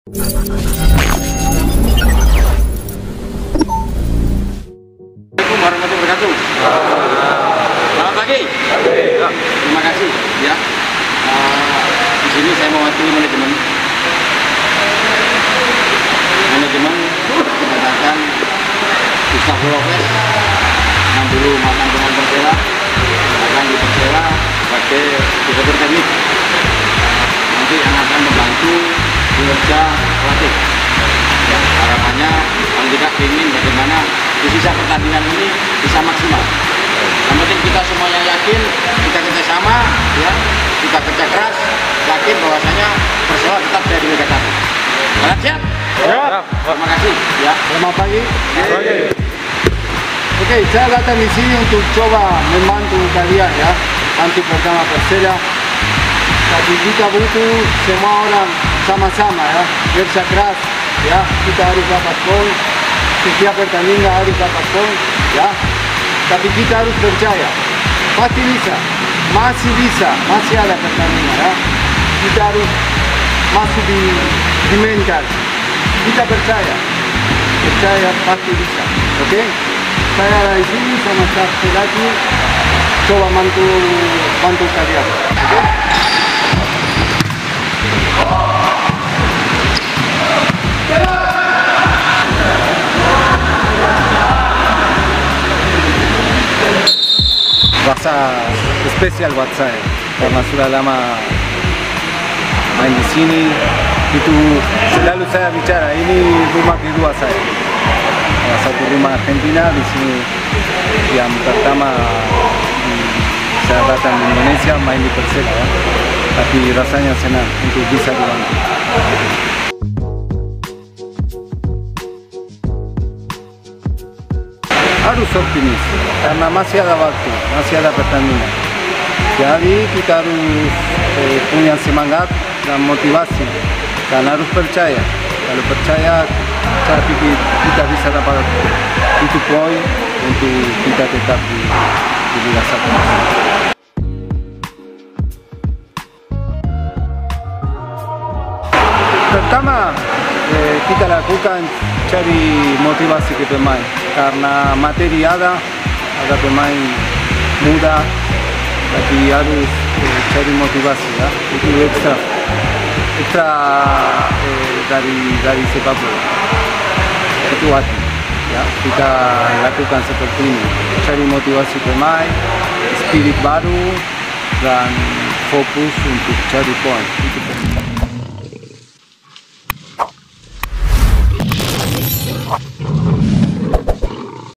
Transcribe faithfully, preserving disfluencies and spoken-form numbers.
Assalamualaikum warahmatullahi wabarakatuh. Selamat pagi. Ya, terima kasih ya. Uh, di sini saya mewakili manajemen. Manajemen mengatakan Gustaf Lopez yang dulu mantan pemain Persela akan dipercaya sebagai direktur teknik. Nanti yang akan membantu kinerja pelatih. Ya, harapannya paling tidak ingin bagaimana di sisa pertandingan ini bisa maksimal. Yang penting kita semuanya yakin, kita kerja sama, ya, kita kerja keras, yakin bahwasanya Persela tetap dari Liga satu. Kalian siap? Ya. Terima kasih. Ya. Selamat pagi. Selamat pagi. Oke, saya datang di sini untuk coba membantu kalian ya, nanti pertama Persela. Tapi kita butuh semua orang sama-sama ya, kerja keras ya, kita harus dapat poin, setiap pertandingan harus dapat poin ya. Tapi kita harus percaya, pasti bisa, masih bisa, masih ada pertandingan ya. Kita harus masuk di, di mental, kita percaya, percaya pasti bisa, oke? Okay? Saya di sini sama staff pelatih, coba bantu bantu kalian, oke? Okay? Rasa spesial buat saya karena sudah lama main di sini. Itu selalu saya bicara, ini rumah kedua saya. Salah satu rumah Argentina, di sini yang pertama saya datang di Indonesia main di Persela ya. Tapi rasanya senang untuk bisa dibantu. Harus optimis karena masih ada waktu, masih ada pertandingan. Jadi kita harus eh, punya semangat dan motivasi dan harus percaya. Kalau percaya, saya pikir kita bisa dapat itu poin untuk kita tetap di, di Liga satu. Pertama, eh, kita lakukan cari motivasi ke pemain karena materi ada, ada pemain muda, tapi harus eh, cari motivasi ya, itu ekstra, ekstra eh, dari dari sepak bola, itu hati ya, kita lakukan seperti ini, cari motivasi pemain, spirit baru dan fokus untuk cari poin.